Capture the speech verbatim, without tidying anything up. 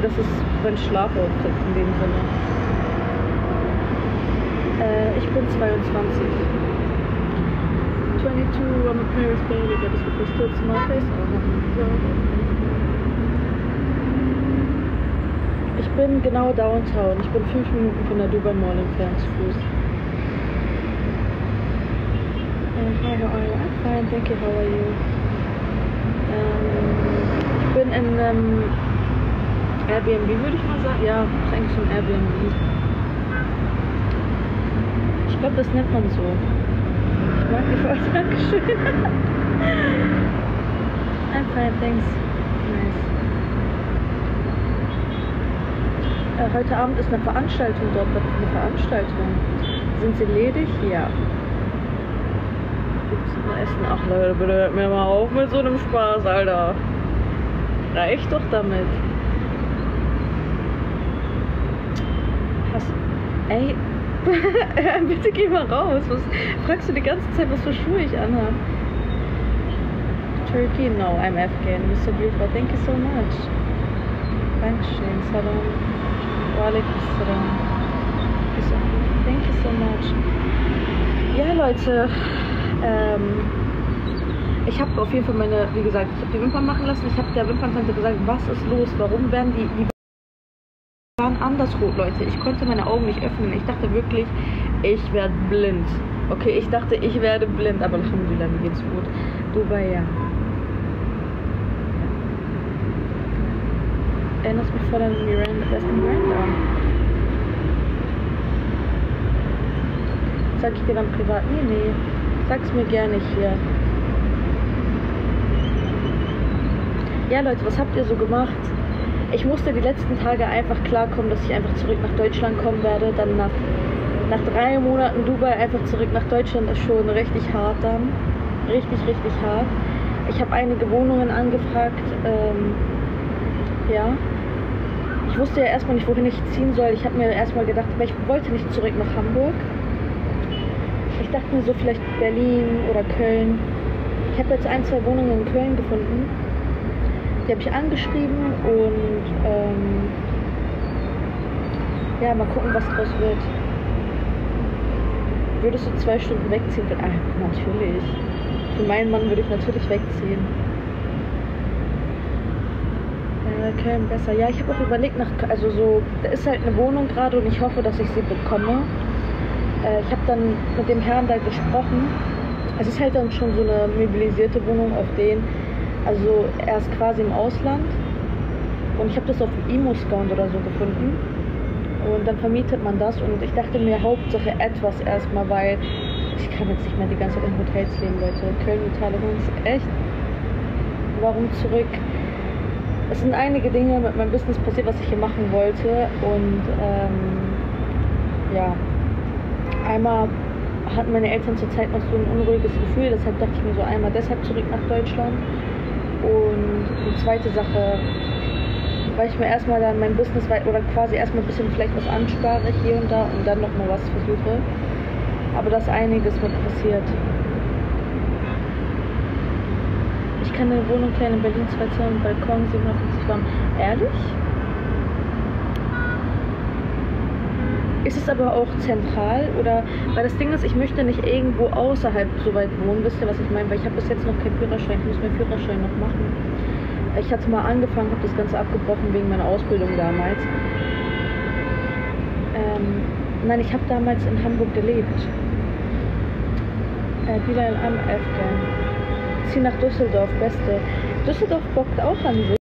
das ist mein Schlafoutfit in dem Sinne. Äh, ich bin zweiundzwanzig. twenty-two, I'm a Paris baby, that is because to my face. Ich bin genau downtown. Ich bin fünf Minuten von der Dubai Mall entfernt zu Fuß. Uh, hi, how are you? I'm fine, thank you. How are you? Ähm, ich bin in einem Airbnb, würde ich mal sagen. Ja, ist eigentlich so ein Airbnb. Ich glaube, das nennt man so. Ich mag die voll. Dankeschön. I'm fine, thanks. Nice. Äh, heute Abend ist eine Veranstaltung dort. Was ist eine Veranstaltung? Sind sie ledig? Ja. Gibt's noch Essen? Ach Leute, bitte hört mir mal auf mit so einem Spaß, Alter. Reicht doch damit. Hast, ey, bitte geh mal raus. Was fragst du die ganze Zeit, was für Schuhe ich anhabe? Turkey? No, I'm Afghan. Mister Beautiful, thank you so much. Dankeschön. Salam. Walaikum salam. Thank you so much. Ja, Leute. Ähm, ich habe auf jeden Fall meine, wie gesagt, ich habe die Wimpern machen lassen. Ich habe der Wimperntante gesagt, was ist los? Warum werden die, die waren anders rot, Leute. Ich konnte meine Augen nicht öffnen. Ich dachte wirklich, ich werde blind. Okay, ich dachte, ich werde blind, aber Alhamdulillah, mir geht's gut. Dubai, ja. Erinnerst mich voll an Miranda, wer ist denn Miranda? Sag ich dir dann privat? Nee, nee. Sag's mir gerne hier. Ja, Leute, was habt ihr so gemacht? Ich musste die letzten Tage einfach klarkommen, dass ich einfach zurück nach Deutschland kommen werde. Dann nach, nach drei Monaten Dubai einfach zurück nach Deutschland ist schon richtig hart dann. Richtig, richtig hart. Ich habe einige Wohnungen angefragt. Ähm, ja. Ich wusste ja erstmal nicht, wohin ich ziehen soll. Ich habe mir erstmal gedacht, weil ich wollte nicht zurück nach Hamburg. Ich dachte mir so vielleicht Berlin oder Köln. Ich habe jetzt ein, zwei Wohnungen in Köln gefunden. Die habe ich angeschrieben und ähm, ja, mal gucken, was draus wird. Würdest du zwei Stunden wegziehen? Ah, natürlich. Für meinen Mann würde ich natürlich wegziehen. Äh, Köln besser. Ja, ich habe auch überlegt, nach, also so, da ist halt eine Wohnung gerade und ich hoffe, dass ich sie bekomme. Äh, ich habe dann mit dem Herrn da gesprochen. Es ist halt dann schon so eine möblisierte Wohnung auf den. Also er ist quasi im Ausland und ich habe das auf Immo-Scout oder so gefunden und dann vermietet man das und ich dachte mir Hauptsache etwas erstmal, weil ich kann jetzt nicht mehr die ganze Zeit in Hotels leben, Leute. Köln, Italien ist echt. Warum zurück? Es sind einige Dinge mit meinem Business passiert, was ich hier machen wollte und ähm, ja, einmal hatten meine Eltern zur Zeit noch so ein unruhiges Gefühl, deshalb dachte ich mir so einmal deshalb zurück nach Deutschland. Und die zweite Sache, weil ich mir erstmal dann mein Business weit oder quasi erstmal ein bisschen vielleicht was anspare hier und da und dann nochmal was versuche. Aber da ist einiges mit passiert. Ich kann eine Wohnung teilen in Berlin, zwei Zimmer, Balkon, siebenundfünfzig warm. Ehrlich? Ist es aber auch zentral oder, weil das Ding ist, ich möchte nicht irgendwo außerhalb so weit wohnen, wisst ihr, was ich meine, weil ich habe bis jetzt noch keinen Führerschein, ich muss meinen Führerschein noch machen. Ich hatte mal angefangen, habe das Ganze abgebrochen wegen meiner Ausbildung damals. Ähm, nein, ich habe damals in Hamburg gelebt. Äh, Bilal am Afghan. Zieh nach Düsseldorf, Beste. Düsseldorf bockt auch an sich.